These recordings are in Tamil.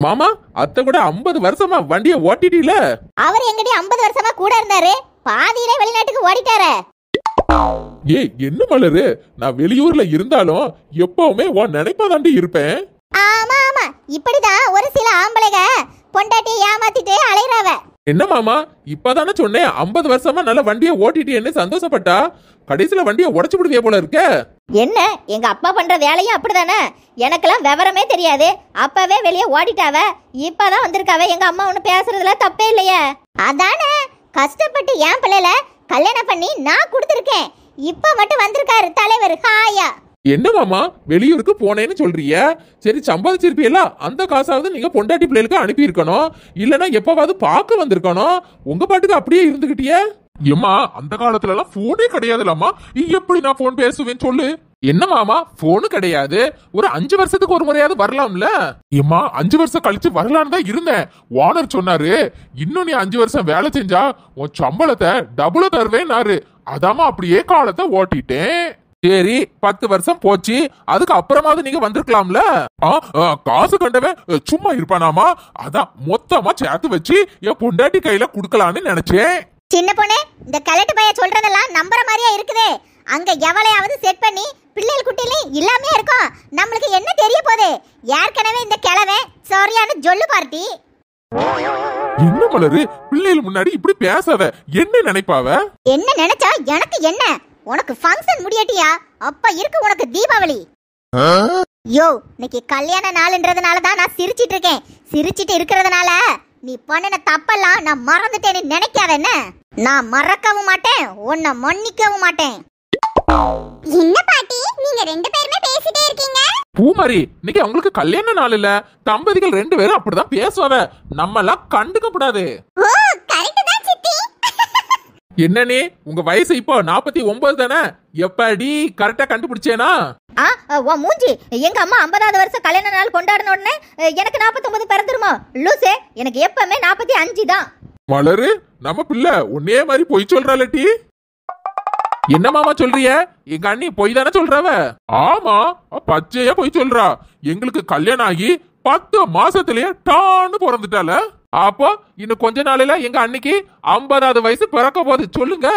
மாமா அத்தை கூட 50 வருஷமா வண்டிய ஓட்டிட்டீல. அவர் எங்கடி 50 வருஷமா கூட இருந்தாரு, பாதியிலே வெளிநாட்டுக்கு ஓடிட்டாரே. ஏய் என்ன மலரு, நான் வெளியூர்ல இருந்தாலும் எப்பவுமே உன் நினைப்பாதாண்டி இருப்பேன். ஆமா ஆமா, இப்படிதான் ஒரு சில ஆம்பளைங்க பொண்டாட்டியை ஏமாத்திட்டு அலையறாவ. என்ன மாமா இப்பதானே சொன்னேன் 50 வருஷமா நல்ல வண்டிய ஓட்டிட்டு சந்தோஷப்பட்டா, கடைசியில வண்டிய உடைச்சு விடுவிய போல இருக்க. என்ன எங்க அப்பா பண்ற வேலையும் அப்படிதானே, எனக்கெல்லாம் விவரமே தெரியாது, அப்பவே வெளியே ஓடிட்டாவ, இப்பதான் வந்திருக்காவ. எங்க அம்மா ஒண்ணு பேசுறதுல தப்பே இல்லையே. அதானே கஷ்டப்பட்டு என் பிள்ளைல கல்யாணம் பண்ணி நான் கொடுத்துருக்கேன், இப்ப மட்டும் வந்திருக்காரு தலைவர் ஹாயா. என்ன மாமா வெளியூருக்கு போனேன்னு சொல்றிய, சரி சம்பாதிச்சிருப்பீங்களா, அந்த காசாவது நீங்க பொண்டாட்டி பிள்ளைகளுக்கு அனுப்பி இருக்கணும், இல்லனா எப்பவாவது பார்க்க வந்திருக்கணும். உங்க பாட்டுக்கு அப்படியே இருந்துகிட்டிய. ஏமா அந்த காலத்துல எல்லாம் போனே கிடையாதுலம்மா, எப்படி நான் போன் பேசுவேன் சொல்லு. என்ன மாமா போனு கிடையாது, ஒரு 5 வருஷத்துக்கு ஒரு முறையாவது வரலாம்ல. ஏமா 5 வருஷம் கழிச்சு வரலான்னு தான் இருந்தேன், ஓனர் சொன்னாரு இன்னும் நீ 5 வருஷம் வேலை செஞ்சா உன் சம்பளத்தை டபுளா தருவேன்னாரு. அதாமா அப்படியே காலத்தை ஓட்டிட்டேன். சரி 10 வருஷம் போச்சு, அதுக்கு அப்புறமாவது நீங்க வந்திருக்கலாம்ல. காசு கண்டவன் சும்மா இருப்பானாமா, அதான் மொத்தமா சேர்த்து வச்சு என் பொண்டாட்டி கையில குடுக்கலான்னு நினைச்சேன். சின்ன பொண்ணே, இந்த கலட்டு பைய சொல்றதெல்லாம் நம்புற மாதிரியா இருக்குதே. அங்க எவளையாவது செட் பண்ணி பிள்ளைகள் குட்டிலையும் இல்லாமே இருக்கும், நம்மளுக்கு என்ன தெரிய போகுது. ஏற்கனவே இந்த கிழவன் சரியான ஜொல்லு பார்ட்டி. என்ன மலரு பிள்ளைகள் முன்னாடி இப்படி பேசாத, என்ன நினைப்பாவ? என்ன நினைச்சா எனக்கு என்ன, உனக்கு ஃபங்க்ஷன் முடியட்டியா, அப்ப இருக்கு உனக்கு தீபாவளி. யோ இன்னைக்கு கல்யாண நாள்ன்றதுனால தான் நான் சிரிச்சிட்டு இருக்கேன், சிரிச்சிட்டு இருக்கிறதுனால நீ பண்ணின தப்பெல்லாம் நான் மறந்துட்டேன்னு நினைக்காத. என்ன நான் மறக்கவும் மாட்டேன், உன்னை மன்னிக்கவும் மாட்டேன். என்ன பாட்டி நீங்க ரெண்டு பேருமே பேசிட்டே இருக்கீங்க? பூமாரி இன்னைக்கு அவங்களுக்கு கல்யாண நாள் இல்ல, தம்பதிகள் 2 பேரும் அப்படிதான் பேசுவாவ, நம்ம எல்லாம் கண்டுக்கப்படாது. ஓ கரெக்ட் தான் சித்தி. என்னனே உங்க வயசு இப்போ 49 தானே, எப்படி கரெக்டா கண்டுபிடிச்சேனா? உன் மூஞ்சி, எங்க அம்மா 50வது வருஷம் கல்யாண நாள் கொண்டாடின உடனே எனக்கு 49 பிறந்துருமா லூசே, எனக்கு எப்பவுமே 45 தான். மலரு நம்ம பிள்ளை உன்னே மாதிரி பொய் சொல்றாளட்டி. என்ன மாமா சொல்றிய, எங்க அண்ணி பொய் தானே சொல்றவ? ஆமா பச்சையா பொய் சொல்றா, எங்களுக்கு கல்யாணம் ஆகி 10 மாசத்திலேயே டான்னு பிறந்துட்டால. அப்போ இன்னும் கொஞ்ச நாளையில எங்க அன்னைக்கு 50வது வயசு பிறக்க போகுது சொல்லுங்க.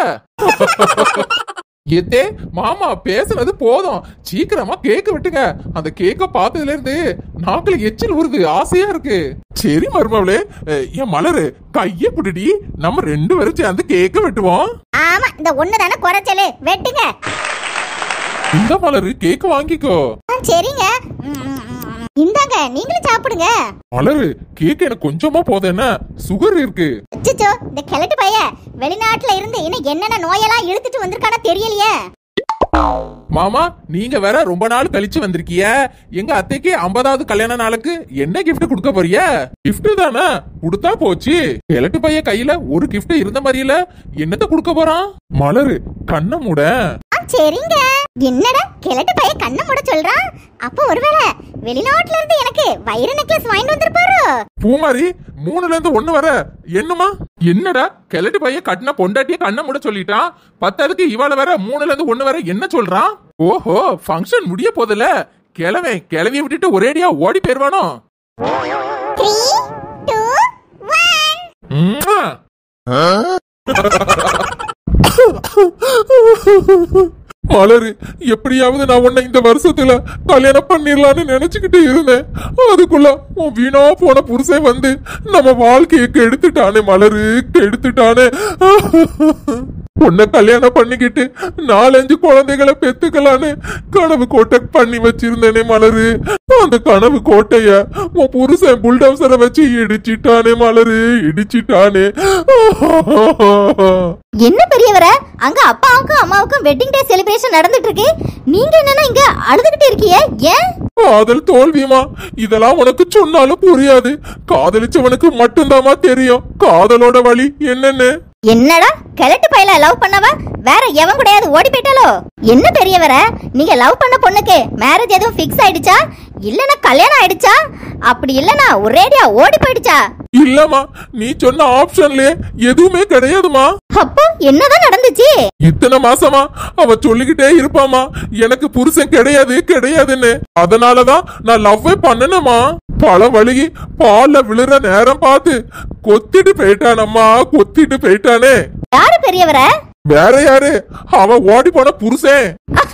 ஏத்தே மாமா பேசுனது போதும், சீக்கிரமா கேக்க விட்டுங்க. அந்த கேக்க பார்த்ததுல இருந்து நாக்குல எச்சில் ஊறுது, ஆசையா இருக்கு. சரி மருமவளே, என் மலரு கைய பிடிடி, நம்ம 2 பேரும் சேர்ந்து கேக்க வெட்டுவோம். ஆமா இந்த ஒண்ணு தானே குறைச்சலு, வெட்டுங்க. இந்த மலரு கேக்க வாங்கிக்கோ. சரிங்க இந்தாங்க நீங்களும் சாப்பிடுங்க. மலரு கேக் எனக்கு கொஞ்சமா போதும், என்ன சுகர் இருக்கு. அச்சச்சோ இந்த கிழட்டு பைய வெளிநாட்டுல இருந்து இன்னும் என்னென்ன நோயெல்லாம் இழுத்துட்டு வந்திருக்கானோ தெரியலையே. மாமா நீங்க வேற ரொம்ப நாள் கழிச்சு வந்திருக்கிய, எங்க அத்தைக்கு 50வது கல்யாண நாளுக்கு என்ன கிஃப்ட் கொடுக்க போறிய? கிஃப்ட் தானே கொடுத்தா போச்சு. கிழட்டு பைய கையில ஒரு கிஃப்ட் இருந்த மாதிரி இல்ல, என்னத்த கொடுக்க போறான்? மலரு கண்ண மூட. சரிங்க. என்னடா கிழட்டு பைய கண்ண மூட சொல்றான், அப்ப ஒருவேளை வெளிநாட்டுல இருந்து எனக்கு வைர நெக்லஸ் வாங்கிட்டு வந்திருப்பாரு. பூமாரி 3ல இருந்து 1 வர என்னமா? என்னடா கிழட்டு பைய கட்டின பொண்டாட்டிய கண்ண மூட சொல்லிட்டான், 10க்கு இவாள வர 3ல இருந்து 1 வர என்ன சொல்றான்? ஓஹோ ஃபங்க்ஷன் முடிய போதல, கிளவிய விட்டுட்டு ஒரேடியா ஓடி போயிருவானோ? 3 2 1 மலரு எப்படியாவது நான் உன்னை இந்த வருஷத்துல கல்யாணம் பண்ணிடலான்னு நினைச்சுக்கிட்டு இருந்தேன், அதுக்குள்ள உன் வீணா போன புருஷன் வந்து நம்ம வாழ்க்கையை கெடுத்துட்டானே மலரு, கெடுத்துட்டானே. உன்னை கல்யாணம் பண்ணிக்கிட்டு 4-5 குழந்தைகளை பெத்துக்கலான்னு கனவு கோட்டை பண்ணி வச்சிருந்தேனே மலரு, அந்த கனவு கோட்டைய உன் புருஷன் புல்டோசரை வச்சு இடிச்சிட்டானே மலரு, இடிச்சிட்டானே. என்ன பெரியவர, அங்க அப்பாவுக்கும் அம்மாவுக்கும் வெட்டிங் டே செலிப்ரேஷன் நடந்துட்டு இருக்கு, நீங்க என்னன்னா இங்க அழுதுகிட்டு இருக்கீங்க? ஏன்? காதல் தோல்வியுமா, இதெல்லாம் உனக்கு சொன்னாலும் புரியாது, காதலிச்சவனுக்கு மட்டும்தாமா தெரியும் காதலோட வழி என்னன்னு. என்னடா கிழட்டு பையல லவ் பண்ணவ வேற எவன் கூடயாவது ஓடி போயிட்டாலோ? என்ன பெரியவர, நீங்க லவ் பண்ண பொண்ணுக்கு மேரேஜ் எதுவும் ஃபிக்ஸ் ஆயிடுச்சா, இல்லனா கல்யாணம் ஆயிடுச்சா, அப்படி இல்லனா ஒரேடியா ஓடி போயிடுச்சா? இல்லம்மா, நீ சொன்ன ஆப்ஷன்ல எதுவுமே கிடையாதுமா. அப்போ என்னதான் நடந்துச்சு? இத்தனை மாசமா அவ சொல்லிக்கிட்டே இருப்பாமா, எனக்கு புருஷன் கிடையாது கிடையாதுன்னு. அதனாலதான் நான் லவ்வே பண்ணனமா. பல வழி பால்ல விழுற நேரம் பார்த்து கொத்திட்டு போயிட்டானம்மா, கொத்திட்டு போயிட்டானே. யாரு பெரியவர? வேற யாரு, அவன் ஓடி போன புருஷன்.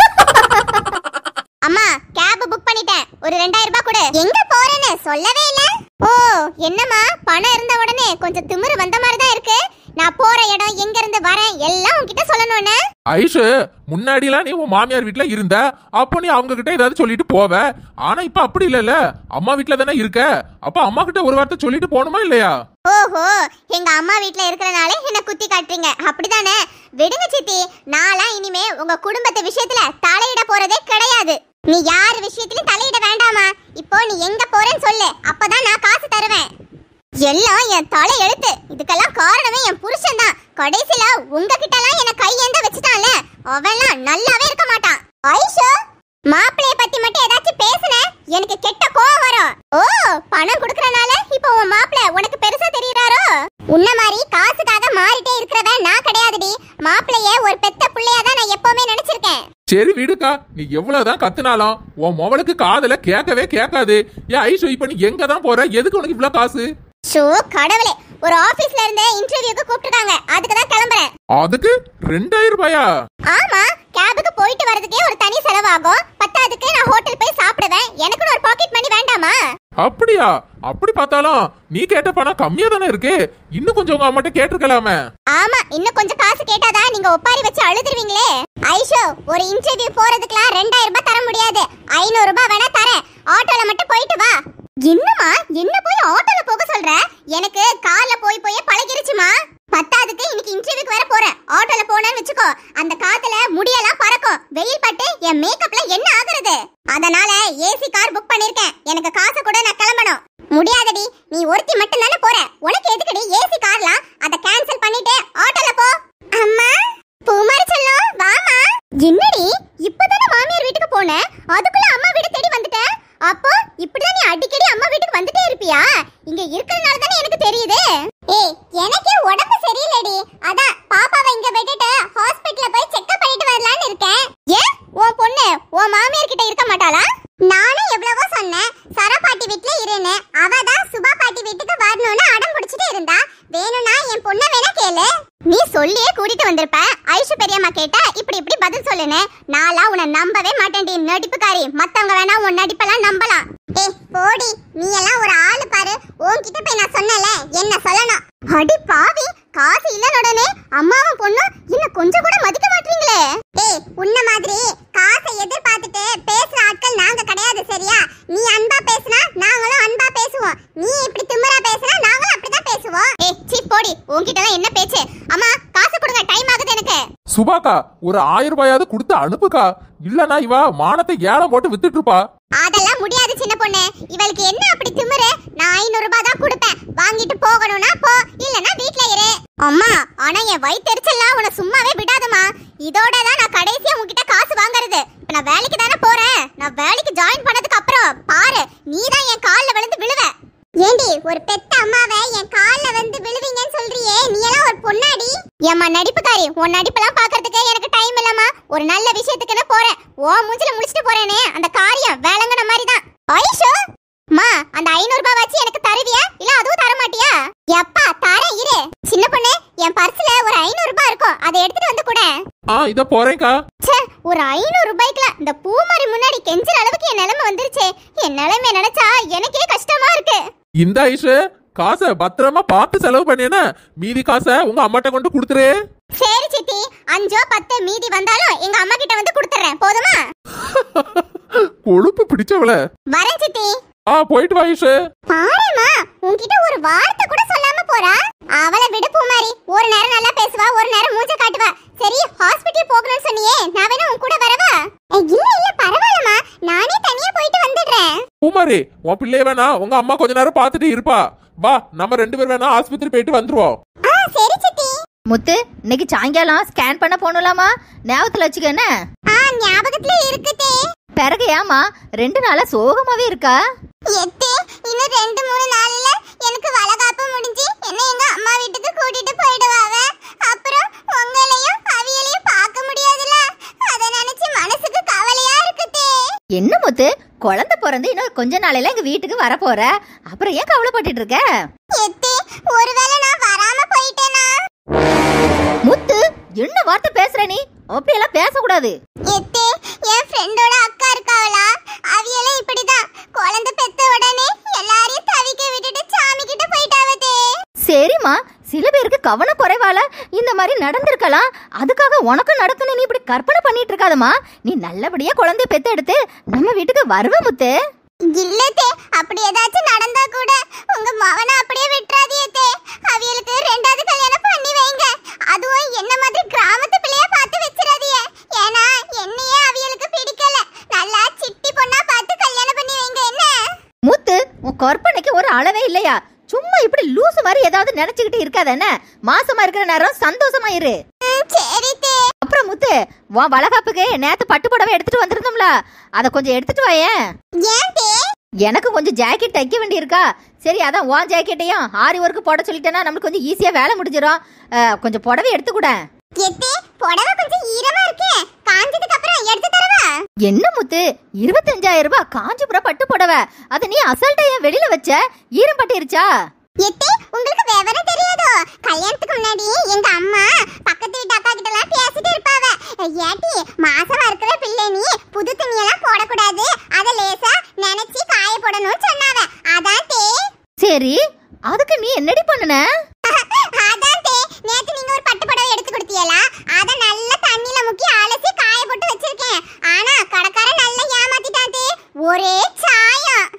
அம்மா, கேப் புக் பண்ணிட்டேன், ஒரு 2000 ரூபாய் கொடு. எங்க போறேன்னு சொல்லவே இல்ல. ஓ, என்னம்மா பணம் இருந்த உடனே கொஞ்சம் திமிரு வந்த மாதிரி தான் இருக்கு. நான் போற இடம், எங்க இருந்து வரேன் எல்லாம் உன்கிட்ட சொல்லணும்னு. ஐஷு, முன்னாடிலாம் நீ உன் மாமியார் வீட்டுல இருந்த, அப்போ நீ அவங்க கிட்ட ஏதாவது சொல்லிட்டு போவ. ஆனா இப்ப அப்படி இல்லல, அம்மா வீட்டுல தானே இருக்க. அப்ப அம்மா கிட்ட ஒரு வார்த்தை சொல்லிட்டு போகணுமா இல்லையா? ஓஹோ, எங்க அம்மா வீட்ல இருக்கறனால என்ன குத்தி காட்டுறீங்க அப்படிதானே? விடுங்க சித்தி, நான்லாம் இனிமே உங்க குடும்பத்து விஷயத்துல தலையிட போறதே கிடையாது. நீ யார் விஷயத்திலும் தலையிட வேண்டாமா. இப்போ நீ எங்க போறேன்னு சொல்லு, அப்பதான் நான் காசு தருவேன். எல்லாம் என் தலை எழுத்து. இதுக்கெல்லாம் காரணமே என் புருஷன் தான். கடைசில உங்ககிட்ட எல்லாம் என்ன கையேந்த வச்சுட்டான்ல, அவன்லாம் நல்லாவே இருக்க மாட்டான். ஐஷோ, மாப்பிளைய பத்தி மட்டும் ஏதாச்சும் பேசுன எனக்கு கெட்ட கோவம் வரும். ஓ, பணம் குடுக்கறனால இப்போ உன் மாப்பிளை உனக்கு பெருசா தெரியறாரோ? உன்ன மாதிரி காசுக்காக மாறிட்டே இருக்கிறவன் நான் கிடையாதுடி. மாப்பிளைய ஒரு பெத்த புள்ளையா தான் நான் எப்பவுமே நினைச்சிருக்கேன். சரி விடுக்கா, நீ எவ்வளவுதான் கத்துனாலும் உன் மொபைலுக்கு காதுல கேட்கவே கேட்காது. ஏன் ஐஷு, இப்ப நீ எங்க தான் போற? எதுக்கு உனக்கு இவ்வளவு காசு? ஷோ கடவுளே, ஒரு ஆபீஸ்ல இருந்து இன்டர்வியூக்கு கூப்பிட்டுருக்காங்க, அதுக்கு தான் கிளம்புறேன். அதுக்கு 2000 ரூபாயா? ஆமா, கேபுக்கு போயிட்டு வரதுக்கே ஒரு தனி செலவாகும். பத்தாதுக்கு நான் ஹோட்டல் போய் சாப்பிடுவேன். எனக்கு ஒரு பாக்கெட் மணி வேண்டாமா? அப்படியா? அப்படி பார்த்தாலும் நீ கேட்ட பணம் கம்மியா தானே இருக்கு. இன்னும் கொஞ்சம் உங்க அம்மாட்ட கேட்டிருக்கலாமே. ஆமா, இன்னும் கொஞ்சம் காசு கேட்டாதான் நீங்க ஒப்பாரி வச்சு அழுதுருவீங்களே. ஐஷோ, ஒரு இன்டர்வியூ போறதுக்குலாம் 2000 ரூபாய் தர முடியாது. 500 ரூபாய் வேணா தரேன். ஆட்டோல மட்டும் போயிட்டு வா. என்னமா, என்ன போய் ஆட்டோல போக சொல்ற? எனக்கு கார்ல போய் பழகிருச்சுமா. பத்தாதுக்கு இன்னைக்கு இன்டர்வியூக்கு வர போறேன். ஆட்டோல போனேன்னு வெச்சுக்கோ, அந்த காத்துல முடியெல்லாம் பறக்கும். வெயில் பட்டு என் மேக்கப்ல என்ன ஆகுறது? அதனால ஏசி கார் புக் பண்ணிருக்கேன். எனக்கு காசு கூட, நான் கிளம்பணும். முடியாதடி, நீ ஒருத்தி மட்டும் தானே போற. உனக்கு எதுக்குடி ஏசி கார்லாம்? அத கேன்சல் பண்ணிட்டு ஆட்டோல போ. அம்மா, பூமாரி செல்லம், வாமா. என்னடி, இப்பதானே மாமியார் வீட்டுக்கு போனேன், அதுக்குள்ள அம்மா வீடு தேடி வந்துட்ட? அப்போ இப்படிதான் நீ அடிக்கடி அம்மா வீட்டுக்கு வந்துட்டே இருப்பியா? இங்க இருக்கறனால தானே எனக்கு தெரியுது. ஏய், எனக்கே உடம்பு சரியில்லடி, அதான் பாப்பாவை இங்க விட்டுட்டு ஹாஸ்பிடல்ல போய் செக்அப் பண்ணிட்டு வரலாம்னு இருக்கேன். ஏன் உன் பொண்ணு உன் மாமியார் கிட்ட இருக்க மாட்டாளா? நானும் எவ்வளவோ சொன்னேன், சரா பாட்டி வீட்ல இருன்னு. அவதான் சுபா பாட்டி வீட்டுக்கு வரணும்னு அடம் பிடிச்சிட்டு இருந்தா. வேணும்னா என் பொண்ண வேணா கேளு. நீ சொல்லியே கூட்டிட்டு வந்திருப்ப. ஐஷு பெரியம்மா கேட்டா இப்படி பதில் சொல்லுன்னு. நாளா உன்னை நம்பவே மாட்டேன்டி, நடிப்புக்காரி. மத்தவங்க வேணா உன் நடிப்பெல்லாம் நம்பலாம். ஏய் போடி, நீ எல்லாம் ஒரு ஆளு பாரு. உன்கிட்ட போய் நான் சொன்னல, என்ன சொல்லணும்? அடி பாவி, காசு இல்லன உடனே அம்மாவும் பொண்ணும் இன்னும் கொஞ்சம் கூட மதிக்க மாட்டீங்களே. ஏய், உன்ன மாதிரி காசை எதிர்பார்த்துட்டு பேசுற ஆட்கள் நாங்க கிடையாது, சரியா? நீ அன்பா பேசினா நாங்களும் அன்பா பேசுவோம். நீ இப்படி திமிரா பேசினா நாங்களும் அப்படிதான் பேசுவோம். ஏய் சீ போடி, உன்கிட்ட எல்லாம் என்ன பேச்சு? அம்மா, காசு கொடுங்க, டைம் ஆகுது எனக்கு. சுபாக்கா, ஒரு 1000 ரூபாயாவது கொடுத்து அனுப்புக்கா. இல்லனா இவ மானத்தை ஏலம் போட்டு வித்துட்டு இருப்பா. அதெல்லாம் முடியாது சின்ன பொண்ணு. இவளுக்கு என்ன அப்படி திமிரு? நான் 500 ரூபாய் தான் கொடுப்பேன். வாங்கிட்டு போகணும்னா போ, இல்லனா வீட்ல இரு. அம்மா, ஆனா என் வயித்தெரிச்சல்லாம் உன்னை சும்மாவே விடாதம்மா. இதோட தான் நான் கடைசியா உன்கிட்ட காசு வாங்குறது. இப்ப நான் வேலைக்கு தானே போறேன். நான் வேலைக்கு ஜாயின் பண்ணதுக்கு அப்புறம் பாரு, நீ தான் என் கால்ல விழுந்து விழுவ. ஏண்டி, ஒரு பெத்த அம்மாவை என் கால்ல வந்து விழுவீங்கன்னு சொல்றியே, நீ எல்லாம் ஒரு பொண்ணாடி? ஏம்மா நடிப்புக்காரி, உன் நடிப்பெல்லாம் பாக்குறதுக்கு எனக்கு டைம் இல்லம்மா. ஒரு நல்ல விஷயத்துக்கு நான் போறேன். ஓ மூஞ்சில முடிச்சிட்டு போறேனே, அந்த காரியம் வேளங்கன மாதிரி தான். ஐஷோ, மா, அந்த 500 ரூபாய் வச்சு எனக்கு தருவியா, இல்ல அதுவும் தர மாட்டியா? எப்பா தரேன், இரு. சின்ன பொண்ணு, என் பர்ஸ்ல ஒரு 500 ரூபாய் இருக்கும், அதை எடுத்துட்டு வந்து கூட. இத போறேன்க்கா. ச்சே, ஒரு 500 ரூபாய்க்குல இந்த பூமாரி முன்னாடி கெஞ்சற அளவுக்கு என் நிலைமை வந்துருச்சே. என் நிலைமை நினைச்சா எனக்கே கஷ்டமா இருக்கு. இந்த ஐஷு, காசை பத்திரமா பார்த்து செலவு பண்ணினா மீதி காசை உங்க அம்மாட்ட கொண்டு கொடுத்துரு. சரி சித்தி, 5 10 மீதி வந்தாலும் எங்க அம்மா கிட்ட வந்து கொடுத்துறேன், போதுமா? கொழுப்பு பிடிச்சவள. வரேன் சித்தி. போயிட்டு வா ஐஷு. பாருமா, உன்கிட்ட ஒரு வார்த்தை கூட சொல்லாம போறா. அவளை விடு பூமாரி, ஒரு நேரம் நல்லா பேசுவா, ஒரு நேரம் மூஞ்ச காட்டுவா. சரி, ஹாஸ்பிடல் போகணும்னு சொன்னியே, நான் வேணா உன் கூட வரவா? இல்ல பரவாயில்லமா, நானே தனியா போயிட்டு வந்துடுறேன். பூமாரி, உன் பிள்ளைய வேணா உங்க அம்மா கொஞ்ச நேரம் பார்த்துட்டு இருப்பா. வா, நம்ம 2 பேர் வேணா ஆஸ்பத்திரி போயிட்டு வந்துருவோம். சரி சித்தி. முத்து, இன்னைக்கு சாயங்காலம் ஸ்கேன் பண்ண போகணும்லாமா? ஞாபகத்துல வச்சுக்க. என்ன ஞாபகத்துல இருக்குதே. பிறகு ஏமா 2 நாளா சோகமாவே இருக்கா? எத்தே, இன்னும் 2 3 நாள்ல எனக்கு வளகாப்பு என்ன முத்து, குழந்தை பிறந்து இன்னும் கொஞ்ச நாளையில எங்க வீட்டுக்கு வர போற, அப்புறம் ஏன் கவலைப்பட்டுட்டு இருக்க? ஒருவேளை நான் வராம போயிட்டேனா? முத்து, என்ன வார்த்தை பேசுற நீ? அப்படியெல்லாம் பேசக்கூடாது. என் ஃப்ரெண்டோட அக்கா இருக்காவளா, அவியலே இப்படிதான் குழந்தை பெத்த உடனே எல்லாரையும் தவிக்க விட்டுட்டு சாமி கிட்ட போயிட்டாவதே. சரிம்மா, சில பேருக்கு கவன குறைவால இந்த மாதிரி நடந்திருக்கலாம். அதுக்காக உனக்கு நடக்குன்னு நீ இப்படி கற்பனை பண்ணிட்டு இருக்காதம்மா. நீ நல்லபடியா குழந்தை பெத்து எடுத்து நம்ம வீட்டுக்கு வருவ முத்து. இல்லத்தே, அப்படி ஏதாச்சும் நடந்தா கூட உங்க மவனை அப்படியே விட்டுறாதீத்தே. அவியலுக்கு ரெண்டாவது கல்யாணம் பண்ணி வைங்க. அதுவும் என்ன மாதிரி கிராமத்து பிள்ளையா பார்த்து வச்சிராதீங்க. ஏன்னா என்னையே அவியலுக்கு பிடிக்கல. நல்லா சிட்டி பொண்ணா பார்த்து கல்யாணம் பண்ணி வைங்க. என்ன முத்து, உன் கற்பனைக்கு ஒரு அளவே இல்லையா? சும்மா இப்படி லூசு மாதிரி ஏதாவது நினைச்சுக்கிட்டு இருக்காத. என்ன, மாசமா இருக்கிற நேரம் சந்தோஷமா இரு. சரித்தே. அப்புறம் முத்து, உன் வளகாப்புக்கு நேத்து பட்டு புடவை எடுத்துட்டு வந்திருந்தோம்ல, அதை கொஞ்சம் எடுத்துட்டு வாயேன். ஏன்தே? எனக்கு கொஞ்சம் ஜாக்கெட் தைக்க வேண்டி இருக்கா. சரி, அதான் உன் ஜாக்கெட்டையும் ஆரி ஒர்க்கு போட சொல்லிட்டேன்னா நம்மளுக்கு கொஞ்சம் ஈஸியா வேலை முடிஞ்சிடும். கொஞ்சம் புடவை எடுத்துக்கூட. எத்தே, புடவை கொஞ்சம் ஈரமா இருக்கே, காஞ்சதுக்கு அப்புறம் எடுத்து தரவா? என்ன முத்து, 25,000 ரூபாய் காஞ்சிபுரம் பட்டு புடவை, அதை நீ அசல்ட்டா ஏன் வெளியில வச்ச? ஈரம் பட்டிருச்சா? எத்தே, உங்களுக்கு விவரம் தெரியாதோ? கல்யாணத்துக்கு முன்னாடி எங்க அம்மா பக்கத்து வீட்டு அக்கா கிட்ட எல்லாம் பேசிட்டு இருப்பாவ. ஏட்டி, மாசமா இருக்கிற பிள்ளை நீ புது துணியெல்லாம் போடக்கூடாது, அதை லேசா நினைச்சு காய போடணும்னு சொன்னாவ. அதான் தே. சரி, அதுக்கு நீ என்னடி பண்ணுன? அதான் தே, நேத்து நீங்க ஒரு பட்டு புடவை எடுத்து கொடுத்தீங்களா, அத நல்ல தண்ணில முக்கி அலசி காய போட்டு வச்சிருக்கேன். ஆனா கடைக்காரன் நல்லா ஏமாத்திட்டான் தே. ஒரே சாயம்.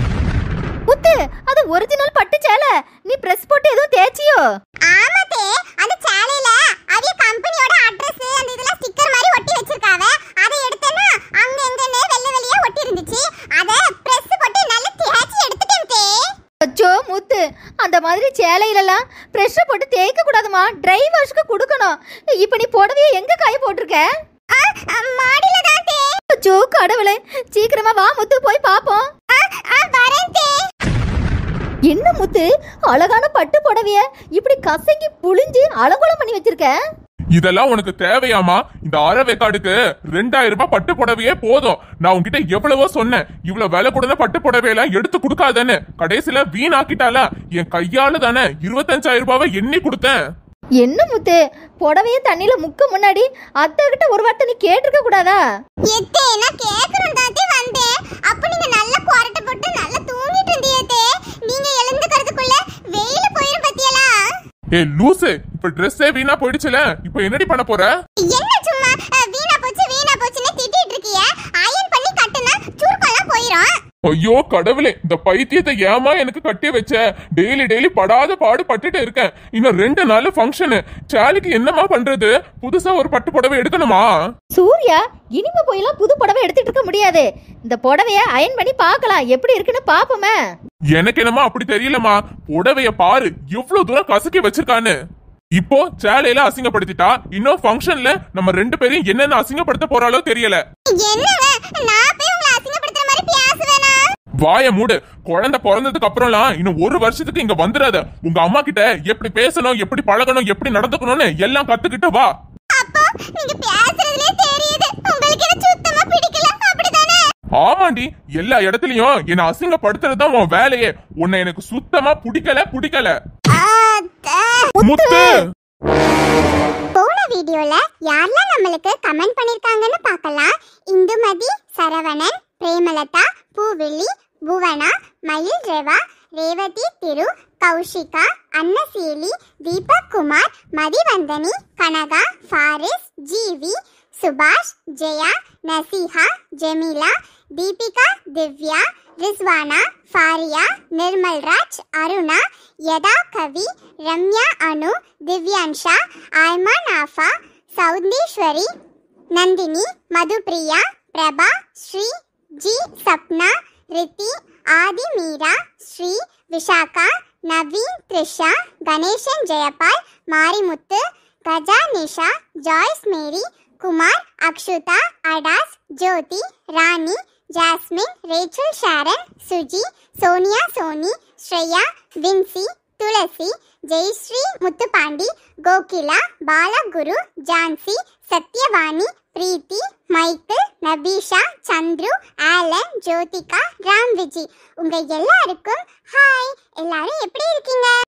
முத்து, அது ஒரிஜினல் பட்டு சேலை. நீ பிரஸ் போட்டு எதுவும் தேய்ச்சியோ? ஆமாதே, அந்த சேலையில அவிய கம்பெனியோட அட்ரஸ் அந்த இதெல்லாம் ஸ்டிக்கர் மாதிரி ஒட்டி வச்சிருக்காவ. அதை எடுத்தேன்னா அங்க எங்கனே வெள்ளை வெள்ளையா ஒட்டி இருந்துச்சு. அத பிரஸ் போட்டு நல்லா தேய்ச்சி எடுத்துட்டேன் தே. அச்சோ முத்து, அந்த மாதிரி சேலையிலலாம் பிரஷ் போட்டு தேய்க்க கூடாதுமா, ட்ரை வாஷ்க்கு கொடுக்கணும். இப்போ நீ புடவையை எங்க காய போட்டிருக்க? மாடில தான் தே. அச்சோ கடவுளே, சீக்கிரமா வா முத்து, போய் பாப்போம். வரேன் தே. என்ன முத்து, அழகான பட்டு புடவைய இப்படி கசங்கி புளிஞ்சு அலங்கோலம் பண்ணி வச்சிருக்க? இதெல்லாம் உனக்கு தேவையாமா? இந்த அரைவேக்காடுக்கு 2000 ரூபாய் பட்டு புடவையே போதும். நான் உன்கிட்ட எவ்வளவோ சொன்னேன், இவ்வளவு விலை கூட பட்டு புடவையெல்லாம் எடுத்து கொடுக்காதேன்னு. கடைசியில வீணாக்கிட்டால. என் கையால தானே 25,000 ரூபாவை எண்ணி கொடுத்தேன். என்ன முத்து, புடவைய தண்ணியில முக்க முன்னாடி அத்தை கிட்ட ஒரு வார்த்தை நீ கேட்டிருக்க கூடாதா? எத்தே, நான் கேக்குறேன் தாத்தே வந்தேன். அப்ப நீங்க நல்ல குரட்டை போட்டு நல்லா தூங்கிட்டு இருந்தீங்க. நீங்க எழுந்துக்கிறதுக்குள்ள வெயில போயிரும் பத்தியலா? ஏ லூசு, இப்ப ட்ரெஸ்ஸே வீணா போயிடுச்சுல, இப்ப என்னடி பண்ண போற? என்ன சும்மா வீணா போச்சுன்னு திட்டிட்டு இருக்கீங்க? அயன் பண்ணி கட்டுனா சுருக்கெல்லாம் போயிரும். ஐயோ கடவுளே, இந்த பைத்தியத்தை ஏமா எனக்கு கட்டி வச்ச? டெய்லி படாத பாடு பட்டுட்டு இருக்கேன். இன்னும் 2 நாள் ஃபங்க்ஷனு. சாலிக்கு என்னமா பண்றது? புதுசா ஒரு பட்டு புடவை எடுக்கணுமா? சூர்யா, இனிமே போயெல்லாம் புது புடவை எடுத்துட்டு இருக்க முடியாது. இந்த புடவைய அயன் பண்ணி பார்க்கலாம், எப்படி இருக்குன்னு பாப்போமே. எனக்கு என்னமா அப்படி தெரியலமா. புடவைய பாரு எவ்வளவு தூரம் கசக்கி வச்சிருக்கான்னு. இப்போ சேலையில அசிங்கப்படுத்திட்டா, இன்னும் ஃபங்க்ஷன்ல நம்ம 2 பேரையும் என்னென்ன அசிங்கப்படுத்த போறாலோ தெரியல. என்னங்க, நான் போய் உங்களை அசிங்கப்படுத்துற மாதிரி பேசுவேனா? வாய மூடு. குழந்தை பிறந்ததுக்கு அப்புறம்லாம் இன்னும் 1 வருஷத்துக்கு இங்க வந்துடாத. உங்க அம்மா கிட்ட எப்படி பேசணும், எப்படி பழகணும், எப்படி நடந்துக்கணும்னு எல்லாம் கத்துக்கிட்டு வா. அப்போ நீங்க பேசுறதுலயே தெரியுது உங்களுக்கு என்ன சுத்தமா பிடிக்கல, அப்படிதானே? ஆமாண்டி, எல்லா இடத்துலயும் என்ன அசிங்கப்படுத்துறதுதான் உன் வேலையே. உன்னை எனக்கு சுத்தமா பிடிக்கல. முத்து, போன வீடியோல யாரெல்லாம் நம்மளுக்கு கமெண்ட் பண்ணிருக்காங்கன்னு பார்க்கலாம். Indumathi, Saravanan, Premalatha, Poovizhi, Bhuvana, Mayil Reva, Revathi Thiru, Kaushika, Annaseeli, Deepak Kumar, Mathivanthani, Kanaka, Faris, Jivi, Subash, Jaya, நசீஹா, Jemila, Deepika, Divya, Rizwana, Faria, Nirmalraj, Aruna, Yatha Kavi, Ramya Anu, Divyansha, Aiman Afa, Soundeeswari, Nandhini, Madhupriya, Prabha, Sri, ji Sapna, Riddhi, Aadhi Meera, Sri, Vishaka, Naveen, Trisha, Ganesan, Jayapal, Marimuthu, Gaja, Nisha, Joyce Mary, Kumar, Akshutha, Adas, Jothi, Rani, Jasmine, Rachel Sharon, Suji, Sonia, Soni, Shreya, Vinci, Thulasi, Jayasree Muthupandi, Kokila, Balaguru, Jhansi, Sathyavani, Preethi, Michael, Nafeesha, Chandru, Alan, Jyothika, Ram Viji. உங்க எல்லாருக்கும் ஹாய். எல்லாரும் எப்படி இருக்கீங்க?